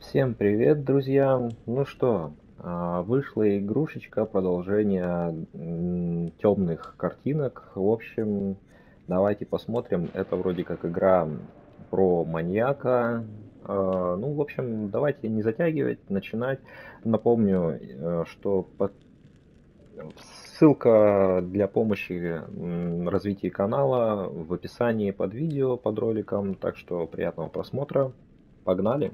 Всем привет, друзья! Ну что, вышла игрушечка, продолжение темных картинок. В общем, давайте посмотрим. Это вроде как игра про маньяка. Ну, в общем, давайте не затягивать, начинать. Напомню, что ссылка для помощи развития канала в описании под видео, под роликом. Так что приятного просмотра. Погнали!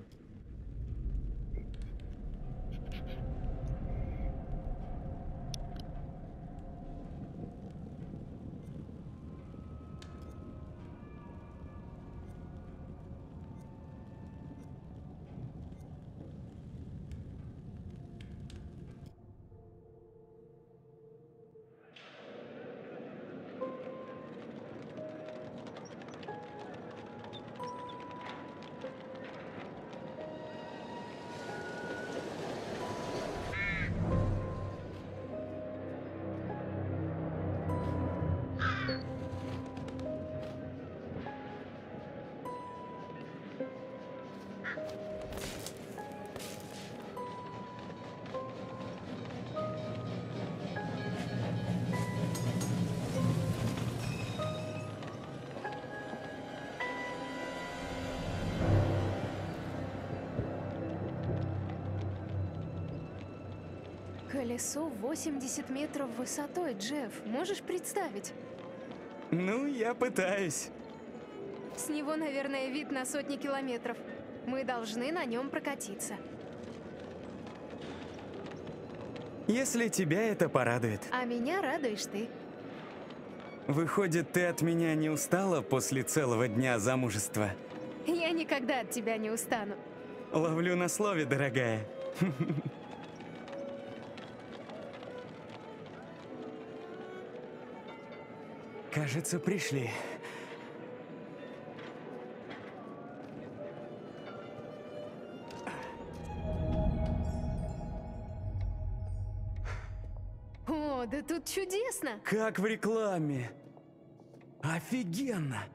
Колесо 80 метров высотой, Джефф. Можешь представить? Ну, я пытаюсь. С него, наверное, вид на сотни километров. Мы должны на нем прокатиться. Если тебя это порадует. А меня радуешь ты. Выходит, ты от меня не устала после целого дня замужества? Я никогда от тебя не устану. Ловлю на слове, дорогая. Кажется, пришли. О, да тут чудесно! Как в рекламе. Офигенно.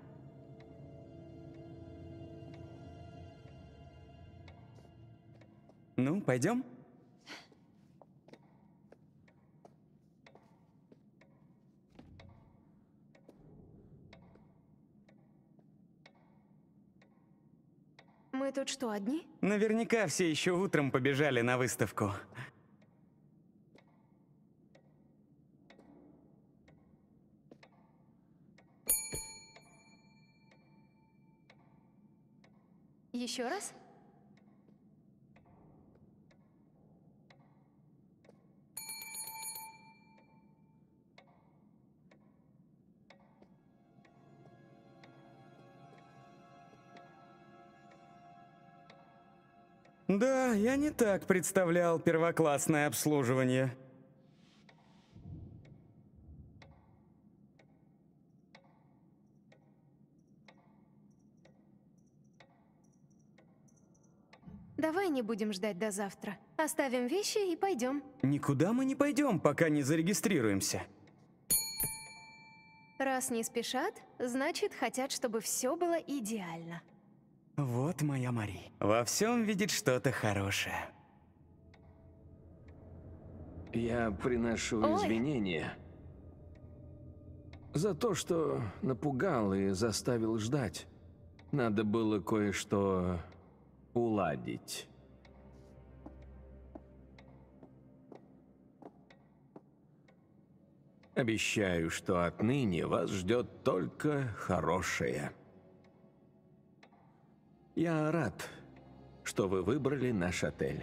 Ну, пойдем? Мы тут что, одни? Наверняка все еще утром побежали на выставку. Еще раз? Да, я не так представлял первоклассное обслуживание. Давай не будем ждать до завтра. Оставим вещи и пойдем. Никуда мы не пойдем, пока не зарегистрируемся. Раз не спешат, значит, хотят, чтобы все было идеально. Вот моя Мари. Во всем видит что-то хорошее. Я приношу Ой. извинения за то, что напугал и заставил ждать. Надо было кое-что уладить. Обещаю, что отныне вас ждет только хорошее. Я рад, что вы выбрали наш отель.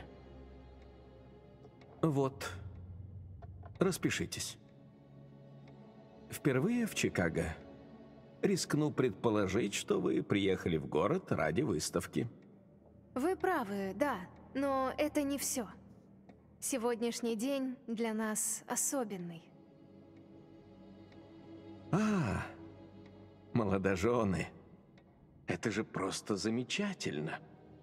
Вот, распишитесь. Впервые в Чикаго. Рискну предположить, что вы приехали в город ради выставки. Вы правы, да, но это не все. Сегодняшний день для нас особенный. А, молодожены. Это же просто замечательно.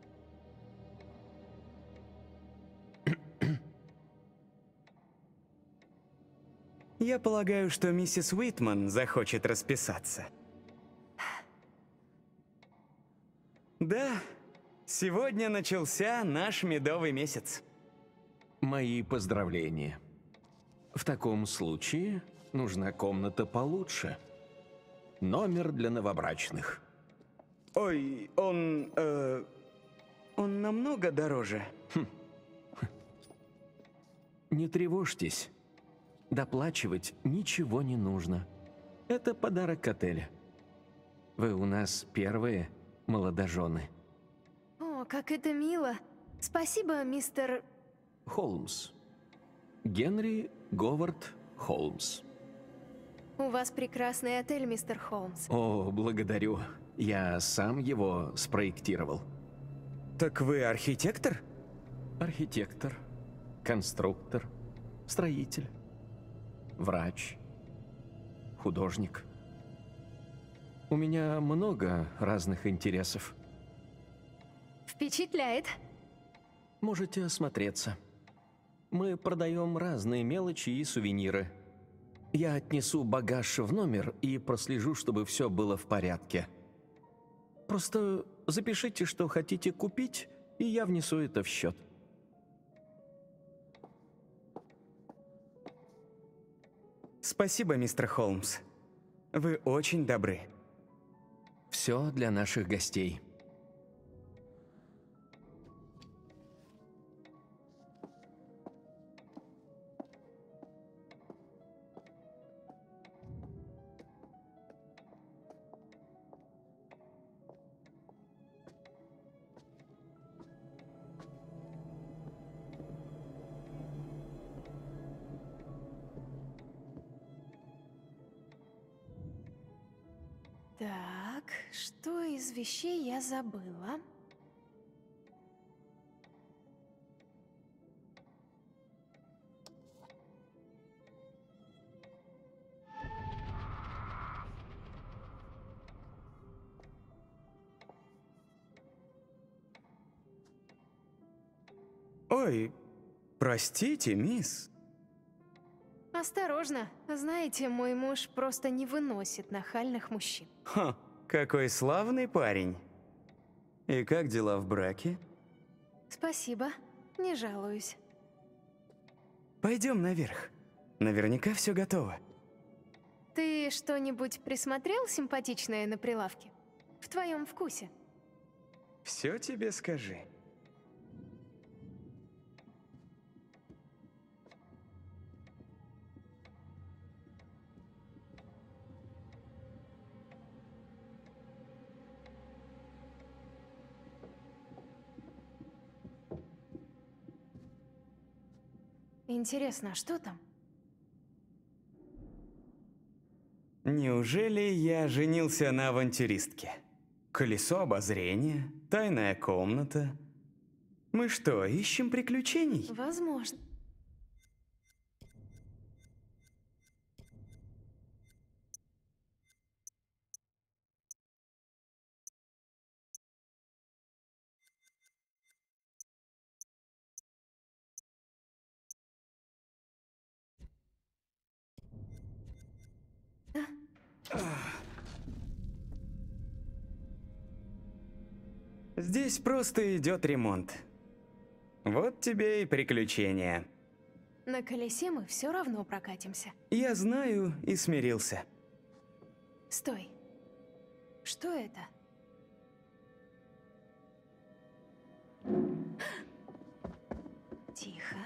Я полагаю, что миссис Уитман захочет расписаться. Да, Сегодня начался наш медовый месяц. Мои поздравления. В таком случае нужна комната получше. Номер для новобрачных. Ой, он намного дороже. Не тревожьтесь. Доплачивать ничего не нужно. Это подарок отеля. Вы у нас первые молодожены. О, как это мило. Спасибо, мистер... Холмс. Генри Говард Холмс. У вас прекрасный отель, мистер Холмс. О, благодарю. Я сам его спроектировал. Так вы архитектор? Архитектор, конструктор, строитель, врач, художник. У меня много разных интересов. Впечатляет. Можете осмотреться. Мы продаем разные мелочи и сувениры. Я отнесу багаж в номер и прослежу, чтобы все было в порядке. Просто запишите, что хотите купить, и я внесу это в счет. Спасибо, мистер Холмс. Вы очень добры. Все для наших гостей. Так, что из вещей я забыла? Ой, простите, мисс. Осторожно. Знаете, мой муж просто не выносит нахальных мужчин. Ха, какой славный парень. И как дела в браке? Спасибо. Не жалуюсь. Пойдем наверх. Наверняка все готово. Ты что-нибудь присмотрел симпатичное на прилавке? В твоем вкусе? Все тебе скажи. Интересно, а что там? Неужели я женился на авантюристке? Колесо обозрения, тайная комната. Мы что, ищем приключений? Возможно. Здесь просто идет ремонт. Вот тебе и приключения. На колесе мы все равно прокатимся. Я знаю и смирился. Стой. Что это? Тихо.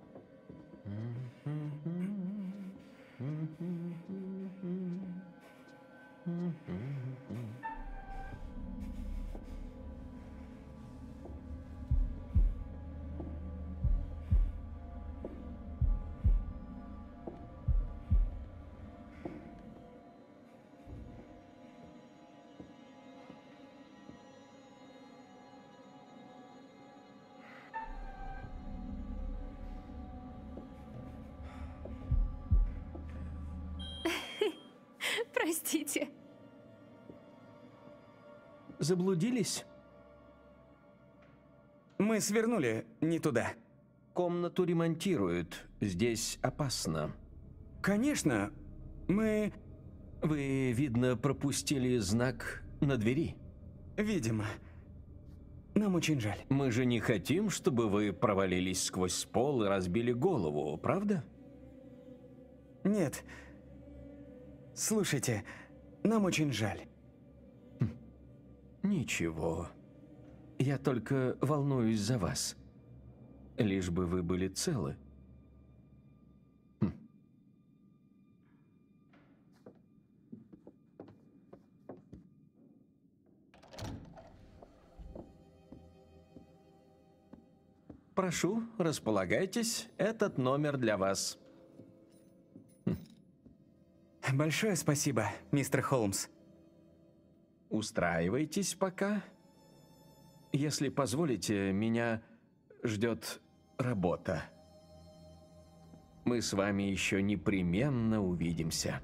Простите. Заблудились? Мы свернули не туда. Комнату ремонтируют. Здесь опасно. Конечно, мы... Вы, видно, пропустили знак на двери. Видимо. Нам очень жаль. Мы же не хотим, чтобы вы провалились сквозь пол и разбили голову, правда? Нет. Слушайте, нам очень жаль. Ничего. Я только волнуюсь за вас. Лишь бы вы были целы. Прошу, располагайтесь. Этот номер для вас. Большое спасибо, мистер Холмс. Устраивайтесь пока. Если позволите, меня ждет работа. Мы с вами еще непременно увидимся.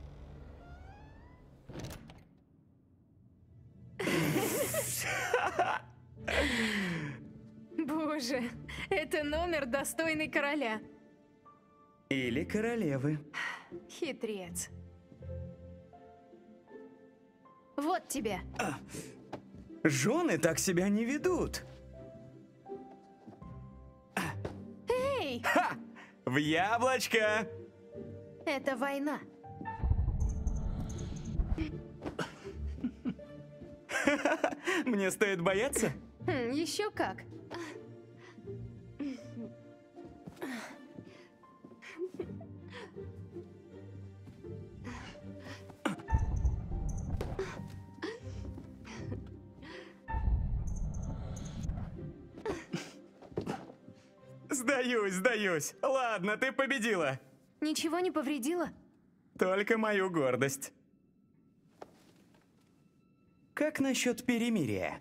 Боже, это номер достойный короля. Или королевы. Хитрец. Вот тебе. Жены так себя не ведут. Эй, Ха! В яблочко! это война. Мне стоит бояться? Еще как. Сдаюсь. Ладно, ты победила. Ничего не повредило? Только мою гордость. Как насчет перемирия?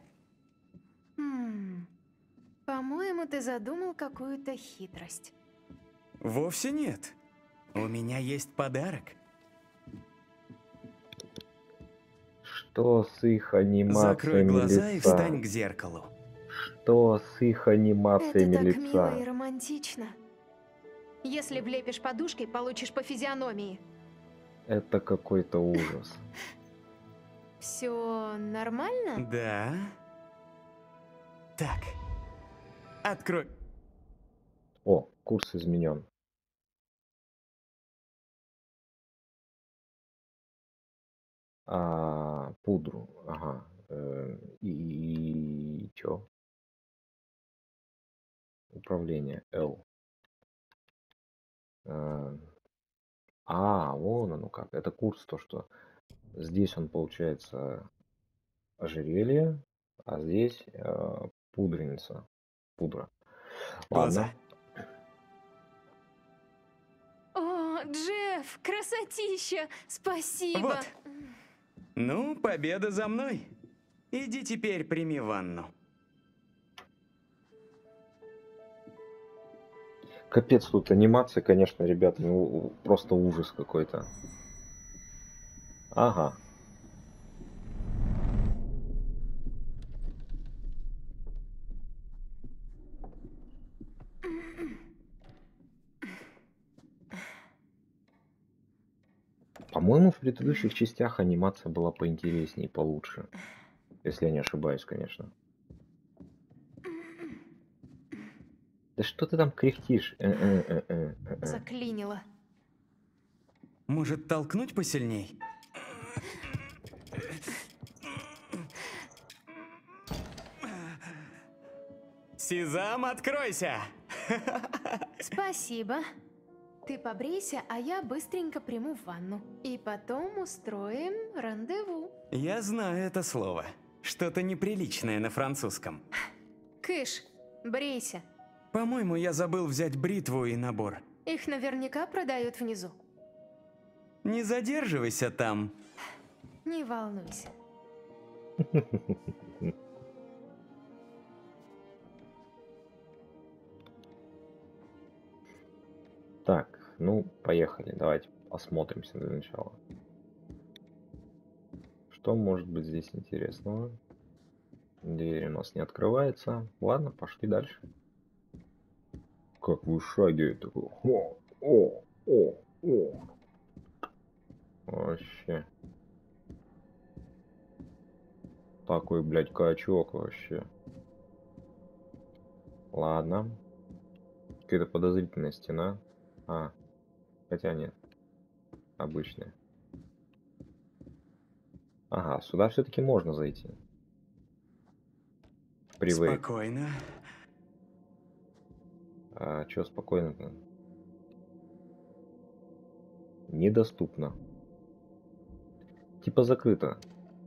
По-моему, ты задумал какую-то хитрость. Вовсе нет. У меня есть подарок. Что с их анимациями Закрой глаза и лица? встань к зеркалу. Что с их Это анимациями так мило и лица? романтично. Если влепишь подушкой, получишь по физиономии. Это какой-то ужас. Все нормально? Да. Так. Открой. О, курс изменен. Пудру. Ага. И чё? Управление. L. Вон оно как. Это курс, то, что здесь он получается ожерелье, а здесь пудреница. Пудра. Глаза. О, Джефф, красотища! Спасибо! Вот. Ну, победа за мной. Иди теперь прими ванну. Капец, тут анимация, конечно, ребята, ну просто ужас какой-то. Ага. По-моему, в предыдущих частях анимация была поинтереснее, получше. Если я не ошибаюсь, конечно. Да что ты там кряхтишь? Заклинило. Может, толкнуть посильней? Сезам, откройся! Спасибо. Ты побрейся, а я быстренько приму ванну. И потом устроим рандеву. Я знаю это слово. Что-то неприличное на французском. Кыш, брейся. По-моему, я забыл взять бритву и набор. Их наверняка продают внизу. Не задерживайся там. Не волнуйся. Так, ну, поехали. Давайте осмотримся для начала. Что может быть здесь интересного? Дверь у нас не открывается. Ладно, пошли дальше. Как вышагивает такой. О. Вообще. Такой, блядь, качок вообще. Ладно. Какая-то подозрительная стена. Хотя нет. Обычная. Ага, сюда все-таки можно зайти. Привык. Спокойно. А чё спокойно-то? Недоступно. Типа закрыто.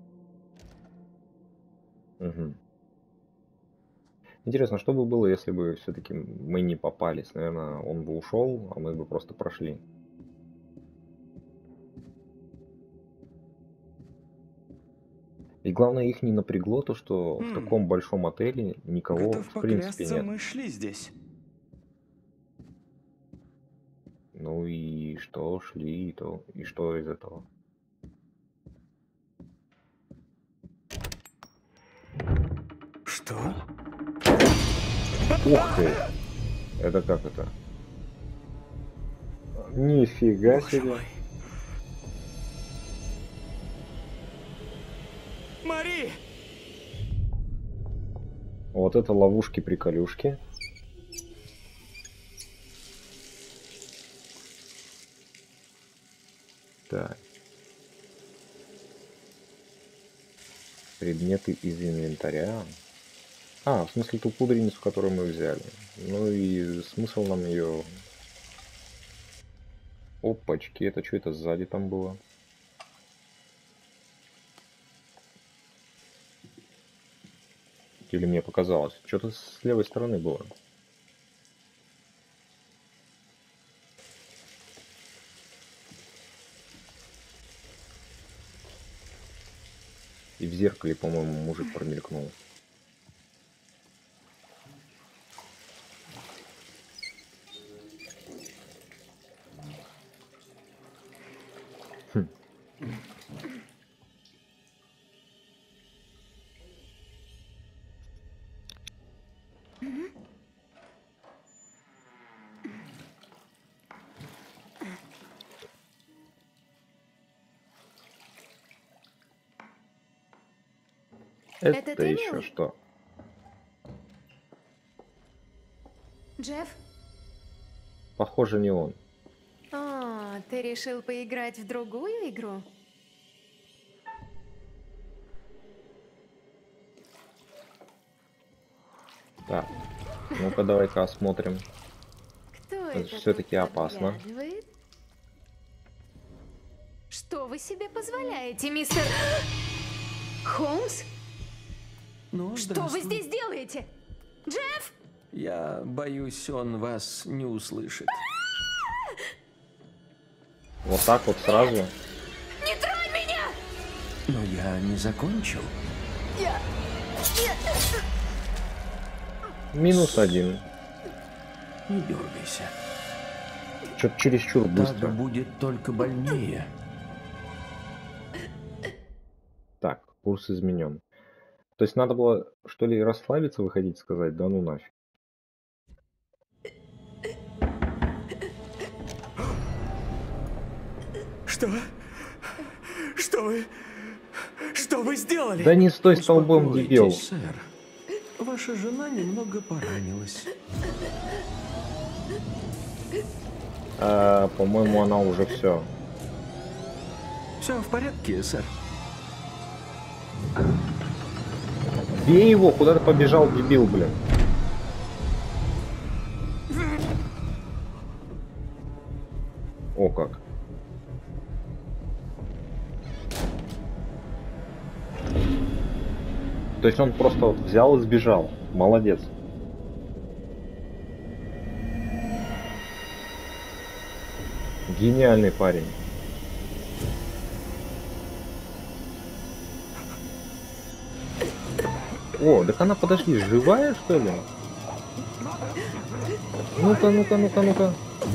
Угу. Интересно, что бы было, если бы все-таки мы не попались? Наверное, он бы ушел, а мы бы просто прошли. И главное, их не напрягло то, что в таком большом отеле никого Готов в принципе поклясться, нет. мы шли здесь. Ну и что, шли, и что из этого? Что? Ух ты! Это как это? Нифига Боже себе! мой. Мари! Вот это ловушки-приколюшки. Так. Предметы из инвентаря. В смысле ту пудреницу, которую мы взяли. Ну и смысл нам ее... Опачки, это что это сзади там было? Или мне показалось? Что-то с левой стороны было. И в зеркале, по-моему, мужик промелькнул. Это ты, еще милый? что? Джефф? Похоже, не он. Ты решил поиграть в другую игру? Так, ну-ка давай-ка осмотрим. Кто это Все-таки тут опасно. подглядывает? Что вы себе позволяете, мистер... Холмс? Ну, Что вы здравствуй. здесь делаете? Джефф? Я боюсь, он вас не услышит. Вот так вот сразу. Не тронь меня! Но я не закончил. -1. Не дергайся. Что-то чересчур Так быстро. будет только больнее. Так, курс изменен. То есть надо было, что ли, расслабиться, выходить, сказать, да ну нафиг. Что? Что вы сделали? Да не стой столбом, дебил. Успокойтесь, сэр. Ваша жена немного поранилась. По-моему, она уже все. Все в порядке, сэр? Бей его, куда ты побежал, дебил, блин. О как. То есть он просто вот взял и сбежал. Молодец. Гениальный парень. О, так она, подожди, живая, что ли? Ну-ка, ну-ка, ну-ка, ну-ка.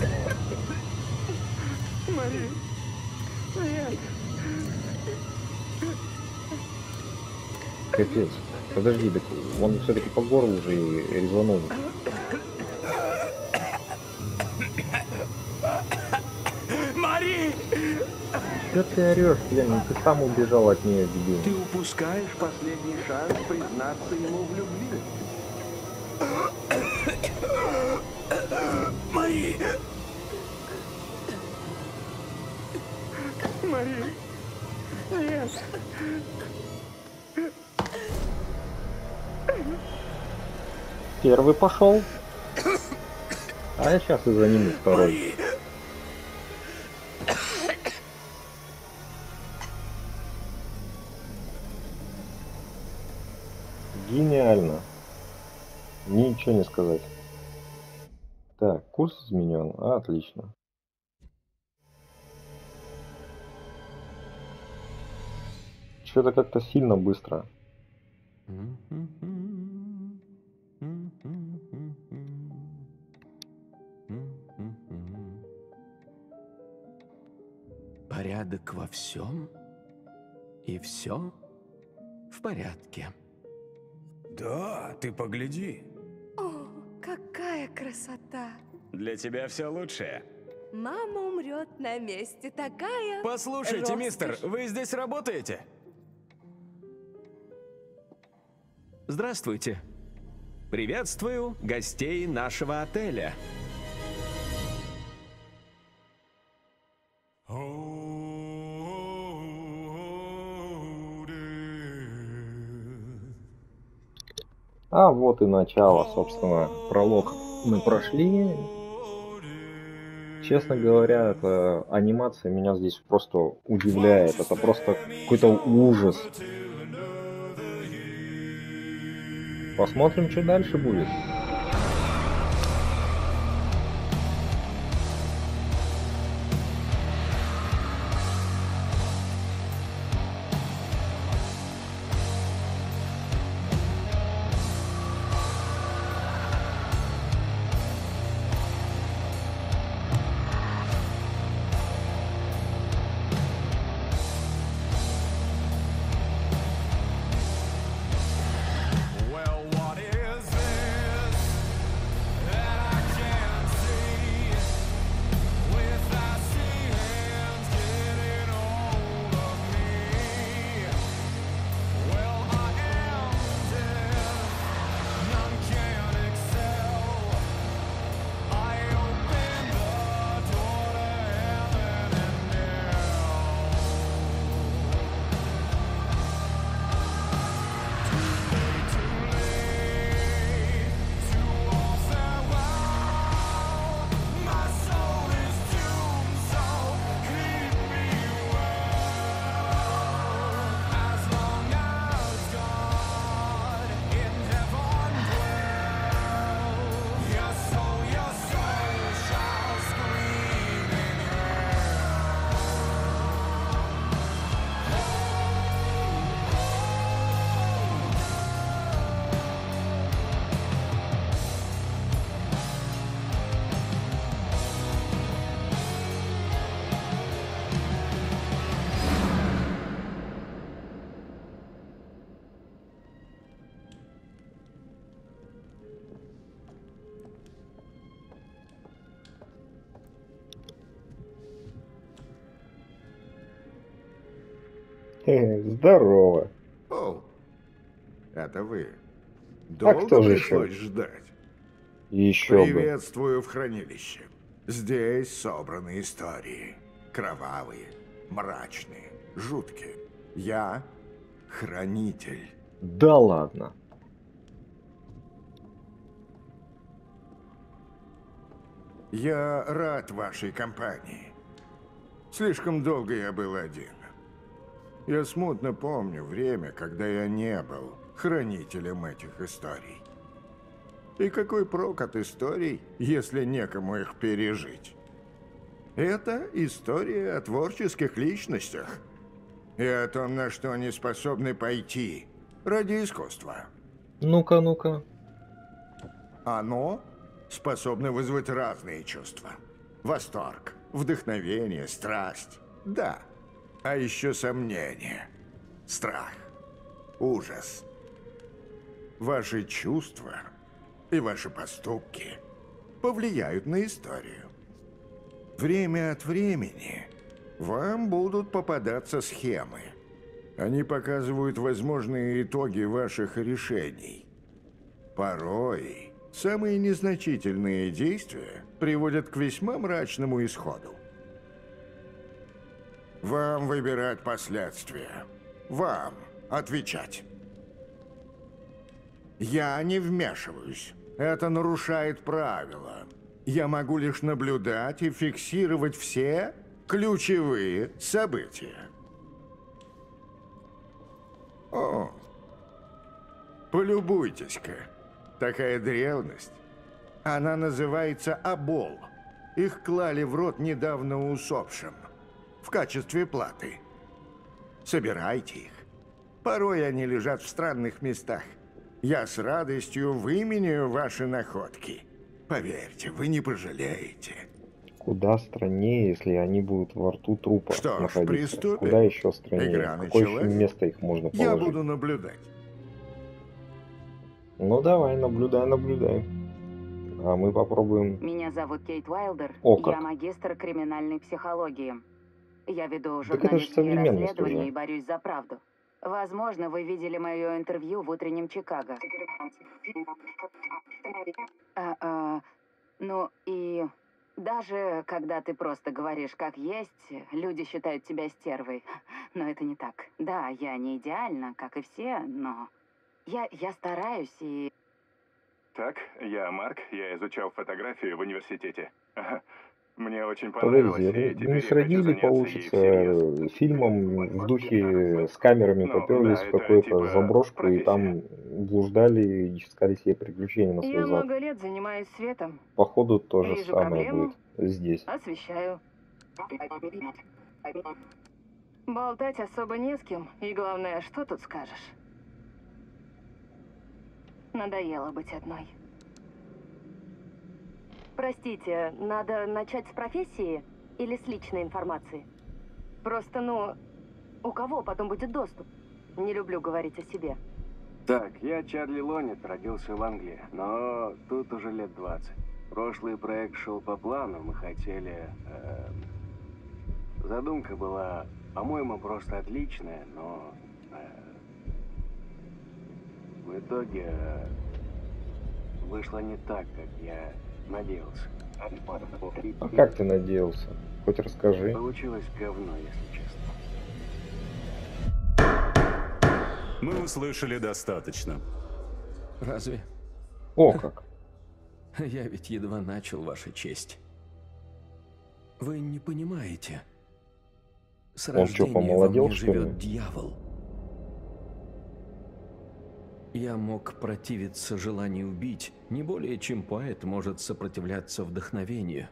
Капец. Подожди, так он все-таки по горлу уже и резанул. Мари! Что ты орешь, блин? Ты сам убежал от нее, дебил. Ты упускаешь последний шанс признаться ему в любви. Мари, нет. Первый пошел. А я сейчас и за ним второй. Мари. Гениально. Ничего не сказать. Так, курс изменен. Отлично. Что-то как-то сильно быстро. Порядок во всем, и все в порядке. Да, ты погляди. О, какая красота! Для тебя все лучшее. Мама умрет на месте, такая... Послушайте, роскошь. мистер, вы здесь работаете? Здравствуйте. Приветствую гостей нашего отеля. А вот и начало, собственно. Пролог мы прошли. Честно говоря, эта анимация меня здесь просто удивляет. Это просто какой-то ужас. Посмотрим, что дальше будет. Здорово. О, это вы. А Долго кто же пришлось еще? ждать? Еще бы. Приветствую в хранилище. Здесь собраны истории. Кровавые, мрачные, жуткие. Я хранитель. Да ладно. Я рад вашей компании. Слишком долго я был один. Я смутно помню время, когда я не был хранителем этих историй. И какой прок от историй, если некому их пережить? Это история о творческих личностях. И о том, на что они способны пойти ради искусства. Ну-ка, ну-ка. Оно способно вызвать разные чувства. Восторг, вдохновение, страсть. Да. А еще сомнение, страх, ужас. Ваши чувства и ваши поступки повлияют на историю. Время от времени вам будут попадаться схемы. Они показывают возможные итоги ваших решений. Порой самые незначительные действия приводят к весьма мрачному исходу. Вам выбирать последствия. Вам отвечать. Я не вмешиваюсь. Это нарушает правила. Я могу лишь наблюдать и фиксировать все ключевые события. О, полюбуйтесь-ка. Такая древность. Она называется обол. Их клали в рот недавно усопшим. В качестве платы. Собирайте их. Порой они лежат в странных местах. Я с радостью выменяю ваши находки. Поверьте, вы не пожалеете. Куда страннее, если они будут во рту трупа Что ж, находиться. приступим. Куда еще страннее? Игра В какое еще началась. место их можно положить? Я буду наблюдать. Ну давай, наблюдай. А мы попробуем... Меня зовут Кейт Уайлдер. О, как. Я магистр криминальной психологии. Я веду Так это же журналистские современность расследования уже. и борюсь за правду. Возможно, вы видели мое интервью в утреннем Чикаго. Ну и даже когда ты просто говоришь как есть, люди считают тебя стервой. Но это не так. Да, я не идеальна, как и все, но я стараюсь и... Так, я Марк, я изучал фотографию в университете. Ага. Мне очень Подожди, понравилось, и теперь не я сродни хочу ли заняться ей получится всерьез. фильмом в духе с камерами Ну, поперлись да, в это какую-то типа заброшку и профессия. там блуждали и искали себе приключения на свой Я зад. много лет занимаюсь светом. Походу то же Вижу самое проблему. будет здесь. Освещаю. Болтать особо не с кем. И главное, что тут скажешь? Надоело быть одной. Простите, надо начать с профессии или с личной информации? Просто, у кого потом будет доступ? Не люблю говорить о себе. Так, я Чарли Лонет, родился в Англии, но тут уже лет 20. Прошлый проект шел по плану, мы хотели... задумка была, по-моему, просто отличная, но... в итоге вышло не так, как я надеялся. А как ты надеялся? Хоть расскажи. Получилось говно, если честно. Мы услышали достаточно. Разве? О как! Я ведь едва начал, Ваша честь. Вы не понимаете. С Он что, рождения помолодел, во мне что ли? живет дьявол. Я мог противиться желанию убить, не более чем поэт может сопротивляться вдохновению.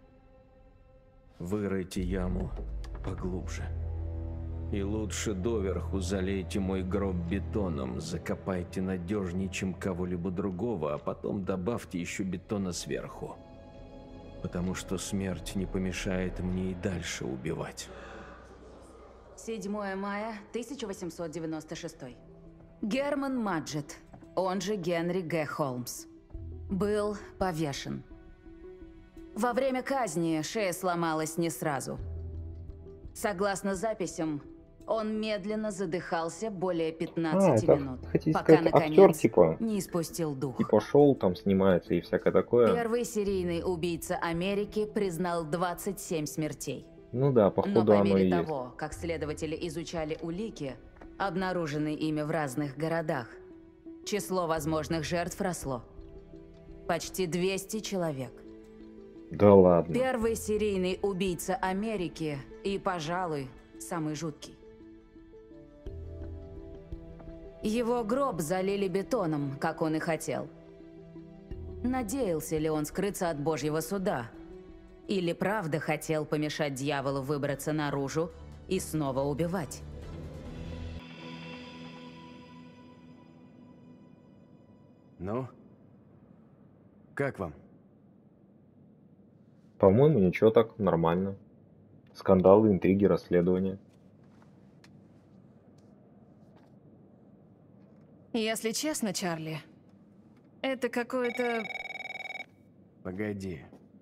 Выройте яму поглубже. И лучше доверху залейте мой гроб бетоном, закопайте надежнее, чем кого-либо другого, а потом добавьте еще бетона сверху. Потому что смерть не помешает мне и дальше убивать. 7 мая 1896. Герман Маджет, он же Генри Г. Холмс, был повешен. Во время казни шея сломалась не сразу. Согласно записям, он медленно задыхался более 15 это, минут, хотите пока сказать, актер, наконец типа? не испустил дух. И пошел, там снимается и всякое такое. Первый серийный убийца Америки признал 27 смертей. Ну да, Но походу по оно и мере есть. того, как следователи изучали улики, обнаруженные ими в разных городах, число возможных жертв росло. Почти 200 человек. Да ладно. Первый серийный убийца Америки и, пожалуй, самый жуткий. Его гроб залили бетоном, как он и хотел. Надеялся ли он скрыться от Божьего суда? Или правда хотел помешать дьяволу выбраться наружу и снова убивать? Ну? Как вам? По-моему, ничего, так нормально. Скандалы, интриги, расследования. Если честно, Чарли, это какое-то... Погоди.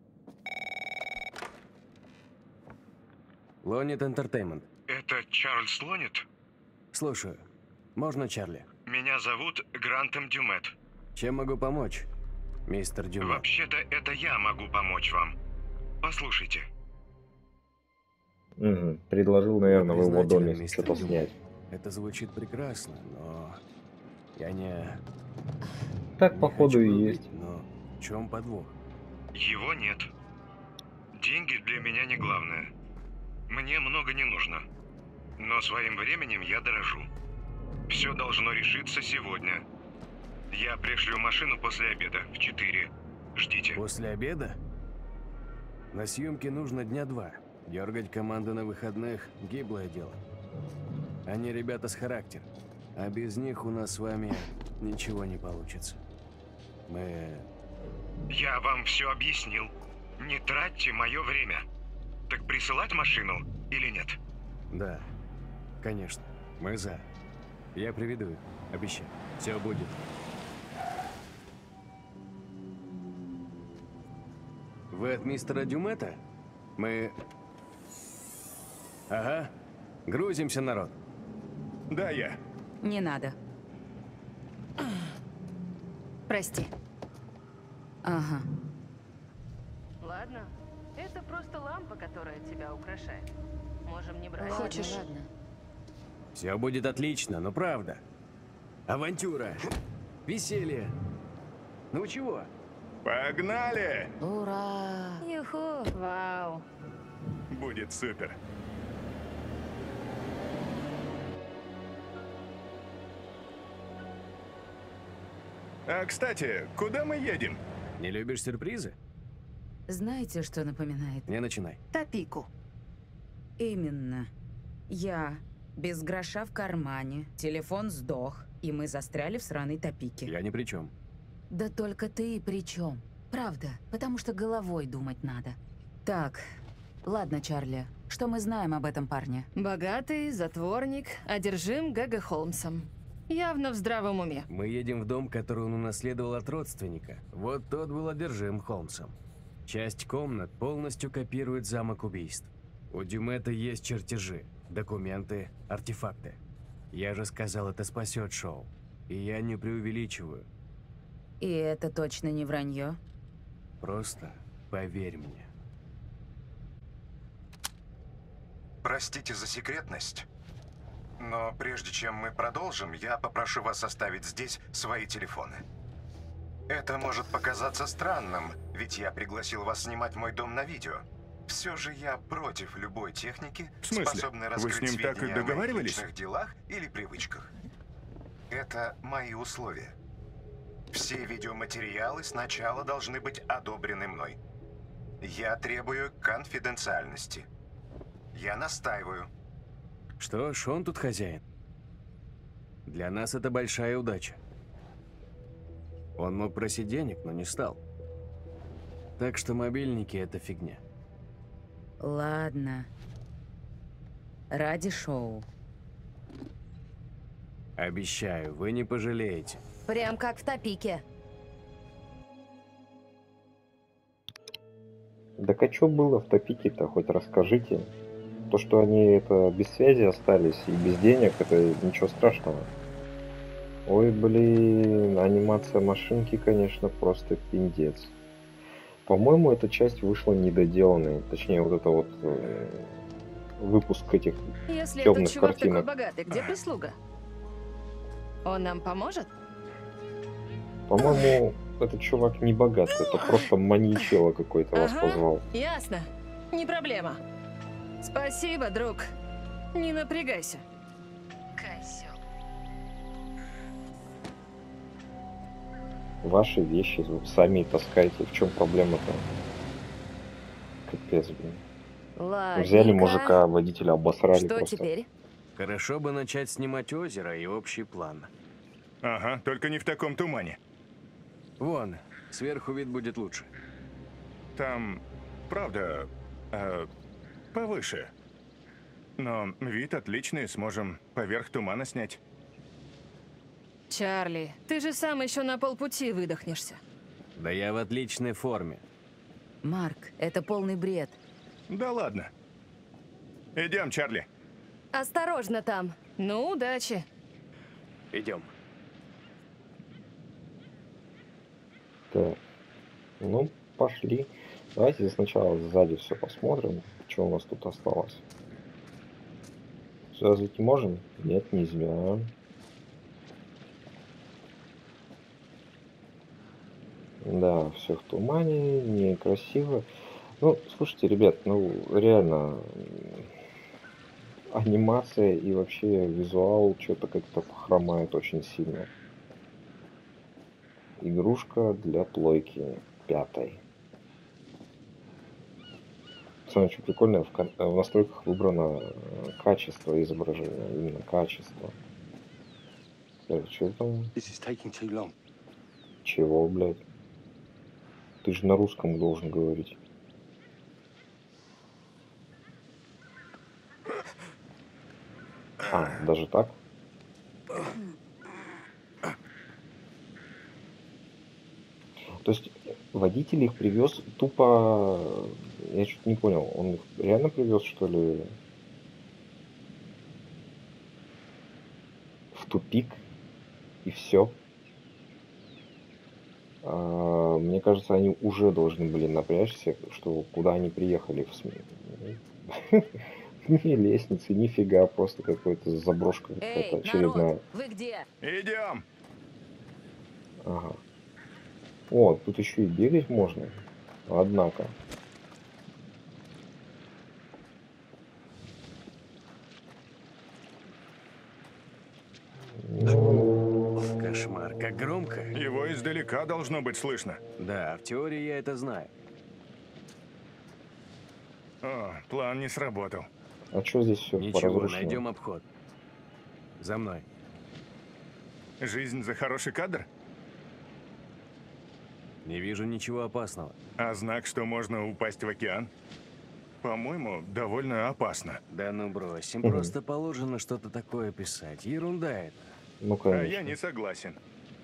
Лонет Entertainment. Это Чарльз Лонет? Слушаю. Можно, Чарли? Меня зовут Грантом Дюмет. Чем могу помочь, мистер Дюма? Вообще-то это я могу помочь вам. Послушайте. Угу. Предложил, наверное, в его Признателен, доме мистер что-то Дюма. снять. Это звучит прекрасно, но я не... Так, не походу, хочу и грубить, есть. но в чем подвох? Его нет. Деньги для меня не главное. Мне много не нужно. Но своим временем я дорожу. Все должно решиться сегодня. Я пришлю машину после обеда в 4. Ждите. После обеда? На съемке нужно дня 2. Дергать команду на выходных – гиблое дело. Они ребята с характером. А без них у нас с вами ничего не получится. Мы... Я вам все объяснил. Не тратьте мое время. Так присылать машину или нет? Да, конечно. Мы за. Я приведу их. Обещаю. Все будет. Вы от мистера Дюмета? Мы... Ага. Грузимся, народ. Да, я. Не надо. Прости. Ага. Ладно, это просто лампа, которая тебя украшает. Можем не брать. Хочешь? Ладно. Все будет отлично, но правда. Авантюра. Веселье. Ну чего? Погнали! Ура! Юху! Вау! Будет супер. А, кстати, куда мы едем? Не любишь сюрпризы? Знаете, что напоминает? Не начинай. Топику. Именно. Я без гроша в кармане, телефон сдох, и мы застряли в сраной топике. Я ни при чем. Да только ты и при чем? Правда, потому что головой думать надо. Так, ладно, Чарли, что мы знаем об этом парне? Богатый, затворник, одержим Г.Г. Холмсом. Явно в здравом уме. Мы едем в дом, который он унаследовал от родственника. Вот тот был одержим Холмсом. Часть комнат полностью копирует замок убийств. У Дюмета есть чертежи, документы, артефакты. Я же сказал, это спасет шоу. И я не преувеличиваю. И это точно не вранье? Просто поверь мне. Простите за секретность, но прежде чем мы продолжим, я попрошу вас оставить здесь свои телефоны. Это может показаться странным, ведь я пригласил вас снимать мой дом на видео. Все же я против любой техники, В смысле? способной Вы раскрыть с ним так и сведения о моих договаривались? личных делах или привычках. Это мои условия. Все видеоматериалы сначала должны быть одобрены мной. Я требую конфиденциальности. Я настаиваю. Что ж, он тут хозяин. Для нас это большая удача. Он мог просить денег, но не стал. Так что мобильники — это фигня. Ладно. Ради шоу. Обещаю, вы не пожалеете. Прям как в топике. Так а что было в топике-то, хоть расскажите. То, что они это без связи остались и без денег, это ничего страшного. Ой, блин, анимация машинки, конечно, просто пиндец. По-моему, эта часть вышла недоделанной. Точнее, вот это вот выпуск этих Если темных этот чувак картинок. такой богатый, где прислуга? Он нам поможет? По-моему, этот чувак не богатый, это просто маньячело какой-то вас Ага. позвал. Ясно. Не проблема. Спасибо, друг. Не напрягайся. Козёл. Ваши вещи вы сами таскайте. В чем проблема-то? Капец, блин. Ладно. Взяли мужика, водителя обосрали Что просто. теперь? Хорошо бы начать снимать озеро и общий план. Ага, только не в таком тумане. Вон, сверху вид будет лучше. Там, правда, повыше. Но вид отличный, сможем поверх тумана снять. Чарли, ты же сам еще на полпути выдохнешься. Да я в отличной форме. Марк, это полный бред. Да ладно. Идем, Чарли. Осторожно там. Ну, удачи. Идем. Так. Ну, пошли. Давайте сначала сзади все посмотрим, что у нас тут осталось. Сюда зайти можем? Нет, нельзя. Да, все в тумане, некрасиво. Ну, слушайте, ребят, ну реально, анимация и вообще визуал что-то как-то хромает очень сильно. Игрушка для плойки 5. Самое что прикольное, в настройках выбрано качество изображения, именно качество. Что там? Чего, блядь? Ты же на русском должен говорить. А, даже так? То есть водитель их привез тупо... Я что-то не понял. Он их реально привез, что ли, в тупик? И все? Мне кажется, они уже должны были напрячься, что куда они приехали в СМИ. Ни лестницы, нифига, просто какая-то заброшка какая-то очередная. Народ, вы где? Идем! Ага. О, тут еще и бегать можно. Однако. Кошмар, как громко. Его издалека должно быть слышно. Да, в теории я это знаю. О, план не сработал. А что здесь все Ничего, поразрушено? найдем обход. За мной. Жизнь за хороший кадр? Не вижу ничего опасного. А знак, что можно упасть в океан? По-моему, довольно опасно. Да ну брось, им просто положено что-то такое писать. Ерунда это. Ну, А конечно. я не согласен.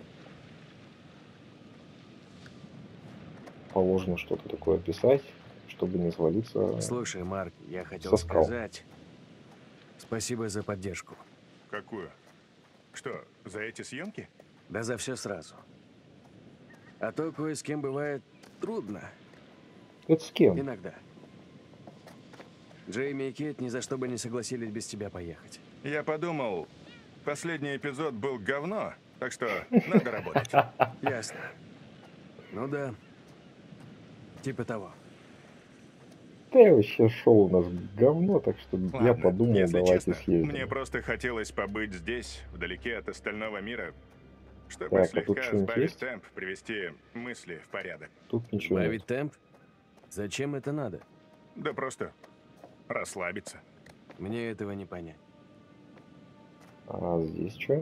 Положено что-то такое писать, чтобы не свалиться. Слушай, Марк, я хотел со скал. сказать... Спасибо за поддержку. Какую? Что, за эти съемки? Да за все сразу. А то кое с кем бывает трудно. Это с кем? Иногда. Джейми и Кейт ни за что бы не согласились без тебя поехать. Я подумал, последний эпизод был говно, так что надо работать. Ясно. Ну да. Типа того. Да вообще шоу у нас говно, так что я Ладно, подумал, если давайте честно, съездим. мне просто хотелось побыть здесь, вдалеке от остального мира, чтобы Так, а тут слегка что-нибудь сбавить есть? темп, привести мысли в порядок. Тут ничего Сбавить нет. темп? Зачем это надо? Да просто расслабиться. Мне этого не понять. А здесь что?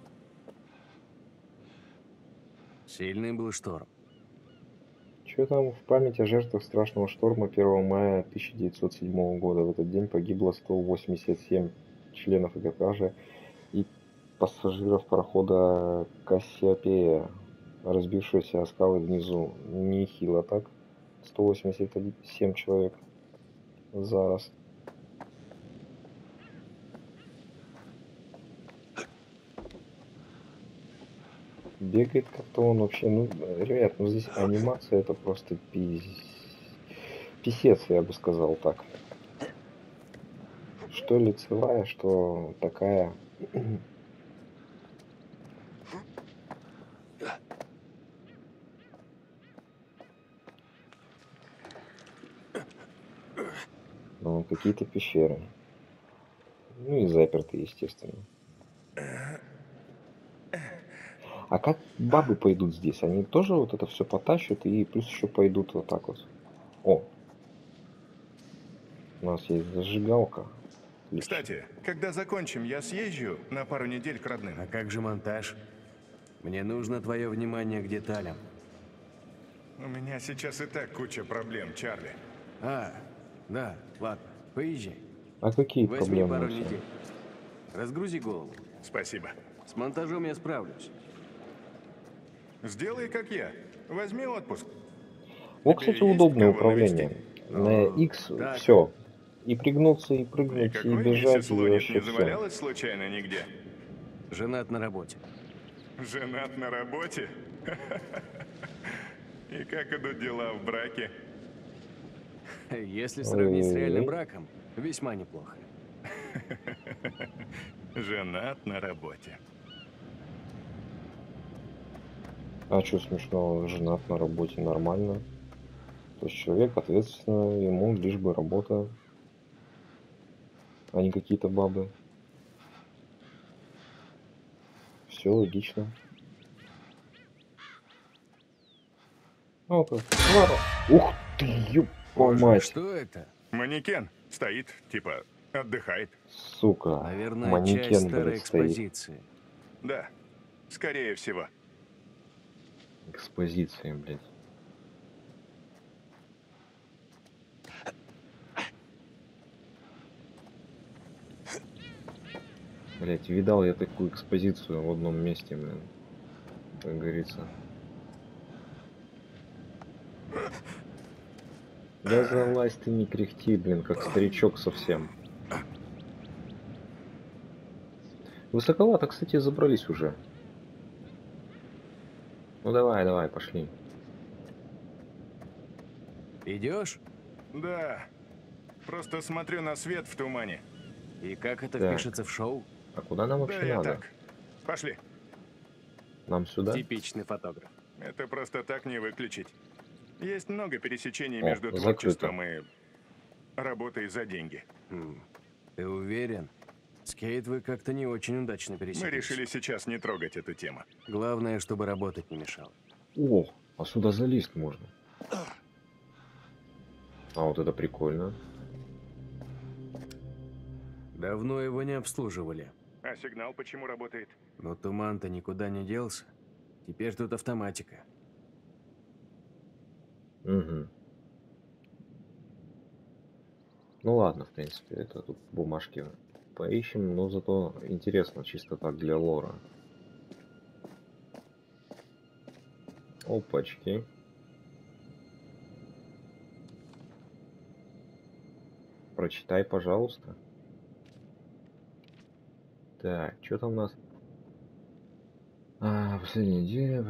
Сильный был шторм. Что там в память о жертвах страшного шторма 1 мая 1907 года? В этот день погибло 187 членов экипажа и пассажиров парохода Кассиопея, разбившегося о скалы внизу. Нехило так. 187 человек за раз. Бегает как-то он вообще, ну, ребят, ну здесь анимация это просто писец, я бы сказал так. Что лицевая, что такая. Ну, какие-то пещеры. Ну и запертые, естественно. А как бабы пойдут здесь? Они тоже вот это все потащат и плюс еще пойдут вот так вот. О! У нас есть зажигалка. Отлично. Кстати, когда закончим, я съезжу на пару недель к родным. А как же монтаж? Мне нужно твое внимание к деталям. У меня сейчас и так куча проблем, Чарли. А, да, ладно, поезжай. А какие Возьми проблемы? пару у тебя? недель. Разгрузи голову. Спасибо. С монтажом я справлюсь. Сделай как я. Возьми отпуск. Вот, Тебе кстати, есть удобное кого управление. навестить? На Ну, X так. все. И пригнуться, и прыгнуть, и Никакой бежать, миссис и Лонит вообще не все. завалялась случайно нигде? Женат на работе. Женат на работе? И как идут дела в браке? Если сравнить с реальным Ой. браком, весьма неплохо. Женат на работе. А что смешного? Женат на работе, нормально. То есть человек ответственно, ему лишь бы работа, а не какие-то бабы. Все логично. Ну-ка, ух ты, ёпа Боже, мать. что это? Манекен стоит, типа, отдыхает. Сука, Наверное, манекен, часть старой блядь, стоит. экспозиции. Да, скорее всего. Экспозиция, блядь. Блядь, видал я такую экспозицию в одном месте, блин. Как говорится. Да залазь ты, не кряхти, блин, как старичок совсем. Высоковато, кстати, забрались уже. Ну давай, давай, пошли. Идешь? Да, просто смотрю на свет в тумане. И как это Так. впишется в шоу? А куда нам Да, вообще я надо? так. Пошли. Нам сюда? Типичный фотограф. Это просто так не выключить. Есть много пересечений О, между закрыто. творчеством и работой за деньги. Ты уверен? Скейт вы как-то не очень удачно Мы пересеклись. решили сейчас не трогать эту тему. Главное, чтобы работать не мешало. О, а сюда залезть можно. А вот это прикольно. Давно его не обслуживали. А сигнал почему работает? Но туман-то никуда не делся. Теперь тут автоматика. Угу. Ну ладно, в принципе, это тут бумажки поищем, но зато интересно, чисто так для лора. Опачки. Прочитай, пожалуйста. Так, что там у нас? Последняя неделя,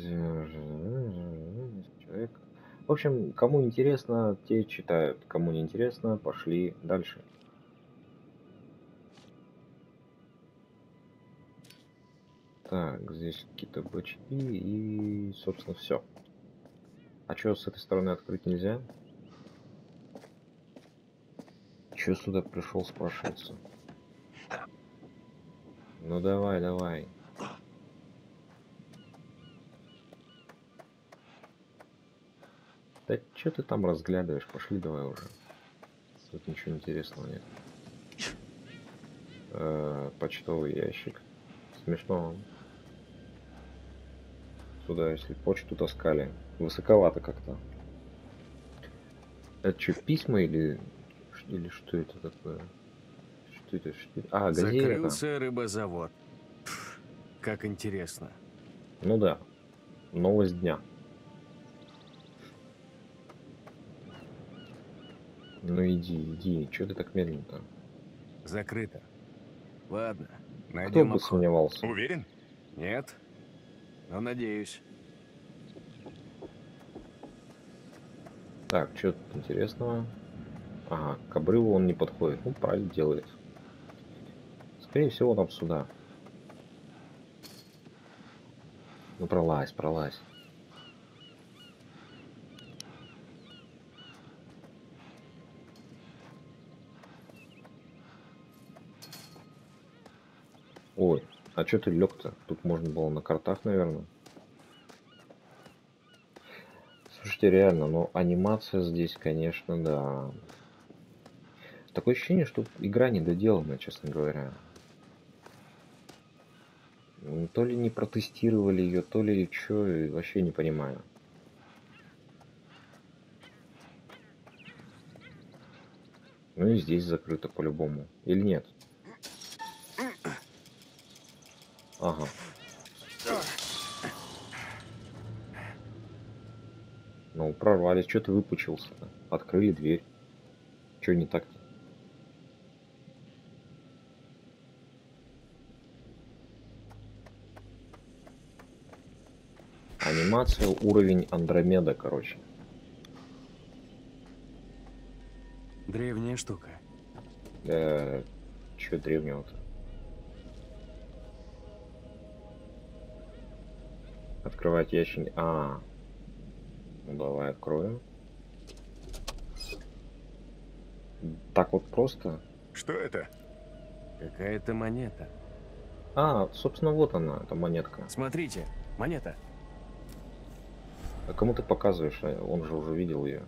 человек. В общем, кому интересно, те читают. Кому не интересно, пошли дальше. Так, здесь какие-то бачки и, собственно, все. А что с этой стороны открыть нельзя? Че сюда пришел, спрашивается? Ну давай, давай. Да что ты там разглядываешь? Пошли давай уже. Тут ничего интересного нет. Почтовый ящик. Смешно. Сюда, если почту таскали. Высоковато как-то. Это что, письма или что это такое? Что это? Что это? А, газета. Закрылся рыбозавод. Пф, как интересно. Ну да. Новость дня. Ну иди, иди. Чё ты так медленно-то? Закрыто. Ладно, Кто найдем бы обход. сомневался? Уверен? Нет? Но надеюсь. Так, что тут интересного? Ага, к обрыву он не подходит. Ну, правильно делает. Скорее всего, нам сюда. Ну, пролазь, пролазь. Ой, а что ты лег-то? Тут можно было на картах, наверное. Слушайте, реально, но анимация здесь, конечно, да. Такое ощущение, что игра недоделана, честно говоря. То ли не протестировали ее, то ли что, вообще не понимаю. Ну и здесь закрыто по-любому. Или нет? Ага. Ну, прорвались. Что ты выпучился-то? Открыли дверь. Что не так-то? Анимация, уровень Андромеда, короче. Древняя штука. Че древнего-то? Открывать ящик. Ну давай откроем. Так вот просто. Что это? Какая-то монета. Собственно, вот она, эта монетка. Смотрите, монета. А кому ты показываешь? Он же уже видел ее.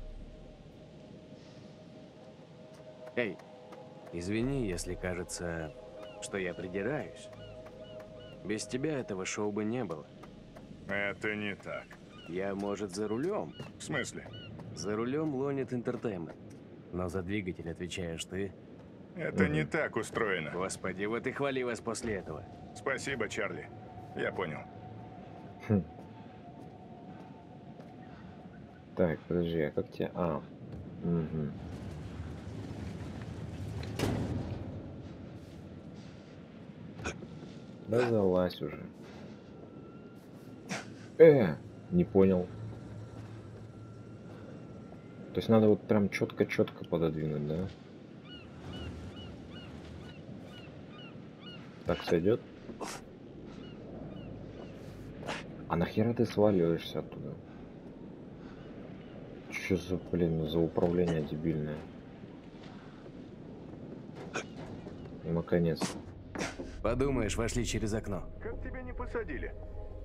Эй, извини, если кажется, что я придираюсь. Без тебя этого шоу бы не было. Это не так. Я, может, за рулем? В смысле? За рулем Lonit Entertainment. Но за двигатель отвечаешь ты. Это не так устроено. Господи, вот и хвали вас после этого. Спасибо, Чарли. Я понял. Так, подожди, а как тебе... Угу. Да залазь уже. Не понял. То есть надо вот прям четко-четко пододвинуть, да? Так сойдет? А нахера ты сваливаешься оттуда? Что за, блин, за управление дебильное? Наконец. Подумаешь, вошли через окно. Как тебя не посадили?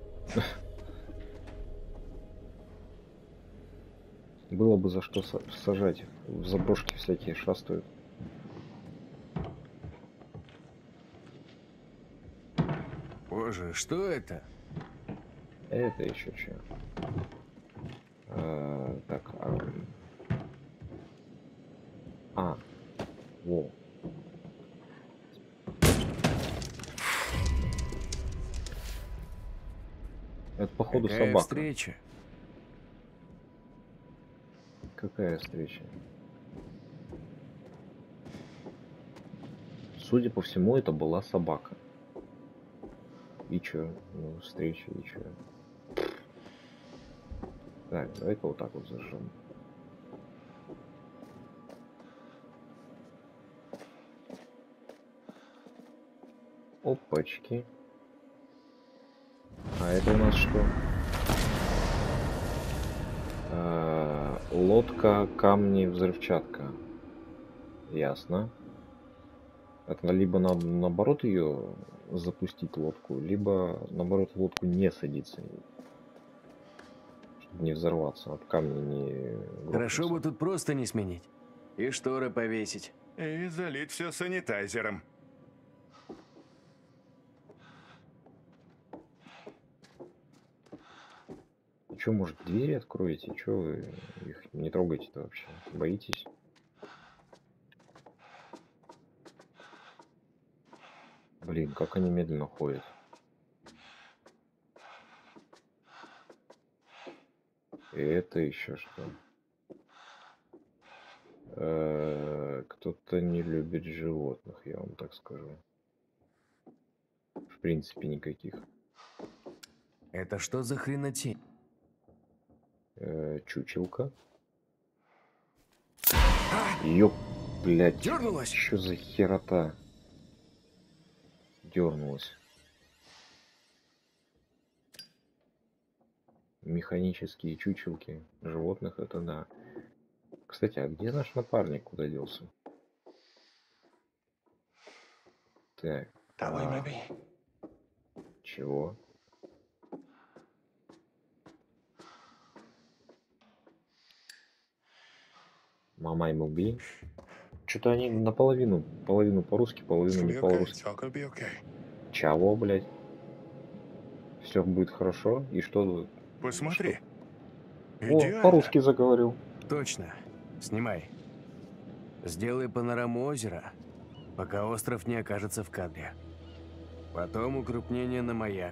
Было бы за что сажать. В заброшки всякие шастают. Боже, что это? Это еще что? Так. Во. Это походу Какая собака. встреча? Какая встреча? Судя по всему, это была собака. И чё? Ну, встреча, и чё? Так, давай-ка вот так вот зажжем. Опачки. А это у нас что? Лодка, камни, взрывчатка. Ясно. Это либо надо наоборот ее запустить лодку, либо наоборот лодку не садиться, чтобы не взорваться, от камня не грохнуться. Хорошо бы тут просто не сменить. И шторы повесить. И залить все санитайзером. Че, может, двери откроете? Че вы их не трогаете-то вообще? Боитесь? Блин, как они медленно ходят. И это еще что? Кто-то не любит животных, я вам так скажу. В принципе, никаких. Это что за хренотень? Чучелка. Ёп, блядь. Дёрнулась? Что за херота? Дёрнулась. Механические чучелки животных, это да. Кстати, а где наш напарник? Куда делся? Так. Чего? Мама ему би. Что-то они наполовину, половину по-русски, половину не по-русски. Чего, блядь? Все будет хорошо. И что? Посмотри. О, по-русски заговорил. Точно. Снимай. Сделай панораму озера, пока остров не окажется в кадре. Потом укрупнение на маяк.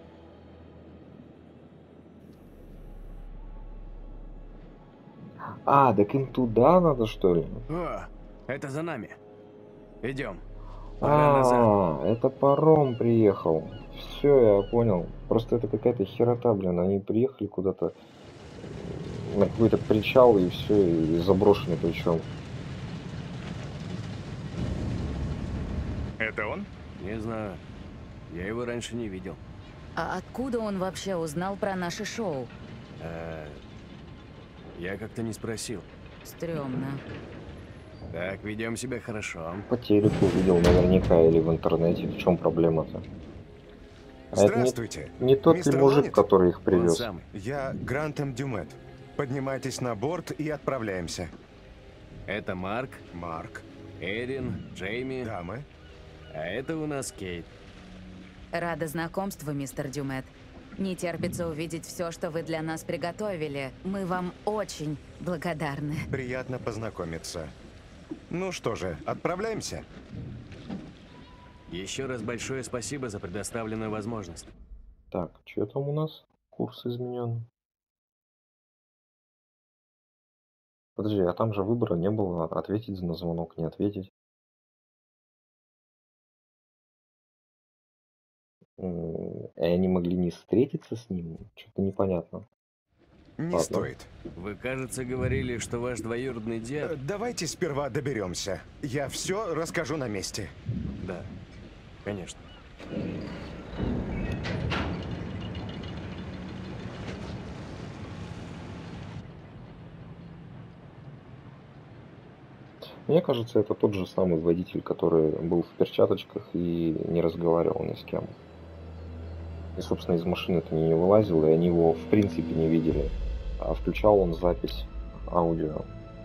Так им туда надо, что ли? О, это за нами. Идем. Пора назад. Это паром приехал. Все, я понял. Просто это какая-то херота, блин. Они приехали куда-то на какой-то причал и все, и заброшенный причем. Это он? Не знаю. Я его раньше не видел. А откуда он вообще узнал про наше шоу? Я как-то не спросил. Стрёмно. Так, ведем себя хорошо. По телеку увидел наверняка или в интернете. В чем проблема-то? А это Здравствуйте. не тот ли Мистер мужик, Лонит? который их Он привез? самый. Я Грантом Дюмет. Поднимайтесь на борт и отправляемся. Это Марк, Марк. Эрин, Джейми. Дамы. А это у нас Кейт. Рада знакомству, мистер Дюмет. Не терпится увидеть все, что вы для нас приготовили. Мы вам очень благодарны. Приятно познакомиться. Ну что же, отправляемся? Еще раз большое спасибо за предоставленную возможность. Так, что там у нас? Курс изменен. Подожди, а там же выбора не было. Ответить на звонок, не ответить. И они могли не встретиться с ним? Что-то непонятно. Не Ладно. стоит. Вы, кажется, говорили, что ваш двоюродный дед... Давайте сперва доберемся. Я все расскажу на месте. Да, конечно. Мне кажется, это тот же самый водитель, который был в перчаточках и не разговаривал ни с кем. И, собственно, из машины-то не вылазил, и они его в принципе не видели. А включал он запись аудио.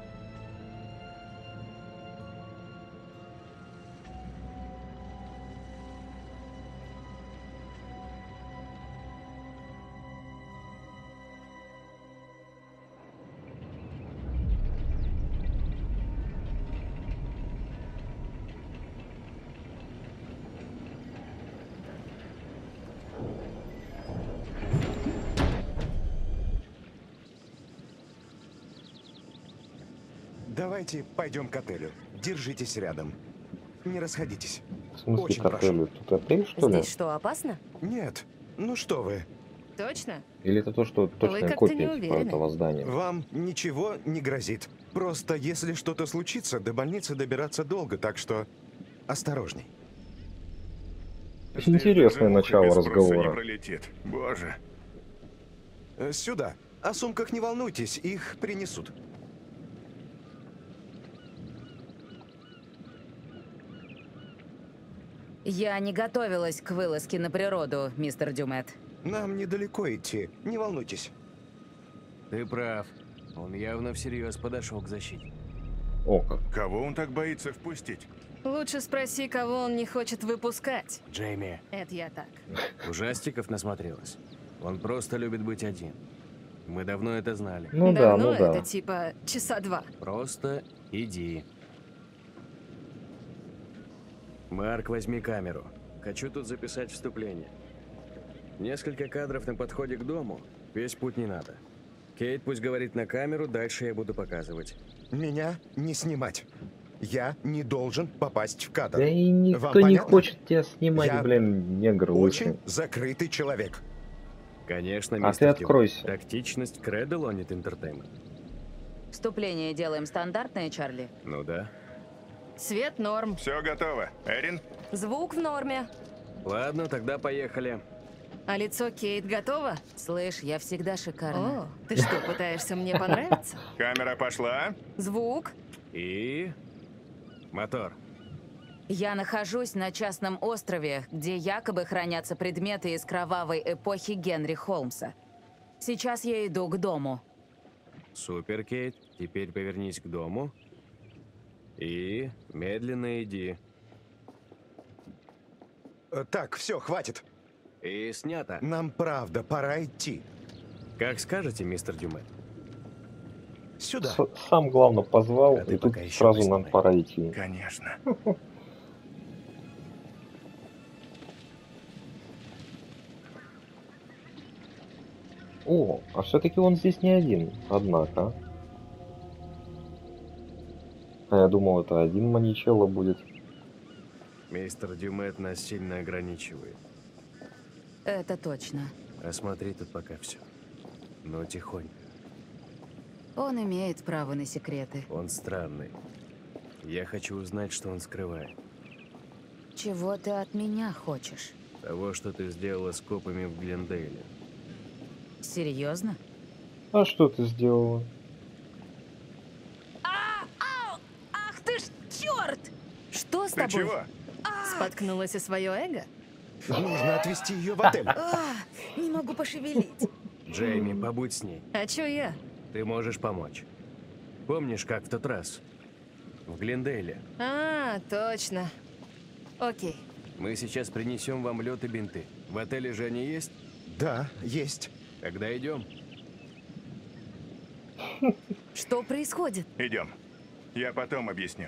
Давайте пойдем к отелю. Держитесь рядом. Не расходитесь. В смысле Очень к отелю? Тут отель, что ли? Здесь что, опасно? Нет. Ну что вы. Точно? Или это то, что точная как-то копия не типа уверены. этого здания? Вам ничего не грозит. Просто если что-то случится, до больницы добираться долго, так что осторожней. Интересное начало Без спроса не разговора. пролетит. Боже. Сюда. О сумках не волнуйтесь, их принесут. Я не готовилась к вылазке на природу, мистер Дюмет. Нам недалеко идти, не волнуйтесь. Ты прав. Он явно всерьез подошел к защите. О, как. Кого он так боится впустить? Лучше спроси, кого он не хочет выпускать. Джейми, Это я так. ужастиков насмотрелась. Он просто любит быть один. Мы давно это знали. Ну да, Давно ну да. это типа часа 2. Просто иди. Марк, возьми камеру. Хочу тут записать вступление. Несколько кадров на подходе к дому. Весь путь не надо. Кейт пусть говорит на камеру, дальше я буду показывать. Меня не снимать. Я не должен попасть в кадр. Да и никто Вам не понятно? хочет тебя снимать, Я блин, негр лысый. Очень закрытый человек. Конечно, А мистер ты Тим. откройся. Тактичность кредо Лонит Entertainment. Вступление делаем стандартное, Чарли? Ну да. Свет норм. Все готово. Эрин? Звук в норме. Ладно, тогда поехали. А лицо Кейт готово? Слышь, я всегда шикарна. О, ты что, пытаешься мне понравиться? Камера пошла. Звук? И... мотор. Я нахожусь на частном острове, где якобы хранятся предметы из кровавой эпохи Генри Холмса. Сейчас я иду к дому. Супер, Кейт. Теперь повернись к дому. И медленно иди. Так, все, хватит. И снято. Нам правда пора идти. Как скажете, мистер Дюмет. Сюда. Сам, главное, позвал, А и ты тут пока еще сразу мысли нам мои. пора идти. Конечно. О, а все-таки он здесь не один, однако. А я думал, это один маничелло будет. Мистер Дюмет нас сильно ограничивает. Это точно. Осмотри тут пока все. Но тихонько. Он имеет право на секреты. Он странный. Я хочу узнать, что он скрывает. Чего ты от меня хочешь? Того, что ты сделала с копами в Глендейле. Серьезно? А что ты сделала? Ах ты ж черт! Что с Ты тобой? чего? Споткнулась о свое эго? Нужно отвезти ее в отель. Не могу пошевелить. Джейми, побудь с ней. А чё я? Ты можешь помочь. Помнишь, как в тот раз? В Глендейле. А, точно. Окей. Мы сейчас принесем вам лед и бинты. В отеле же они есть? Да, есть. Тогда идем. Что происходит? Идем. Я потом объясню.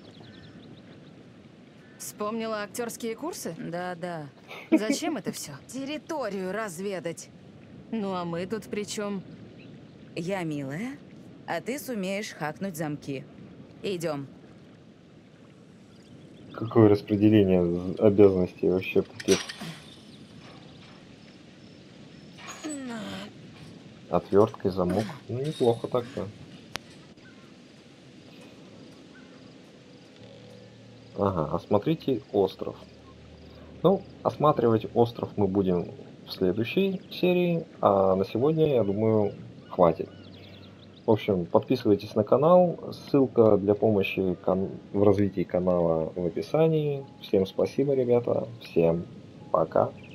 Вспомнила актерские курсы? Да-да. Зачем это все? Территорию разведать. Ну а мы тут при чем? Я милая, а ты сумеешь хакнуть замки. Идем. Какое распределение обязанностей вообще, пипец. Отверткой замок. Ну, неплохо так-то. Ага, осмотрите остров. Ну, осматривать остров мы будем в следующей серии, а на сегодня, я думаю, хватит. В общем, подписывайтесь на канал, ссылка для помощи в развитии канала в описании. Всем спасибо, ребята, всем пока.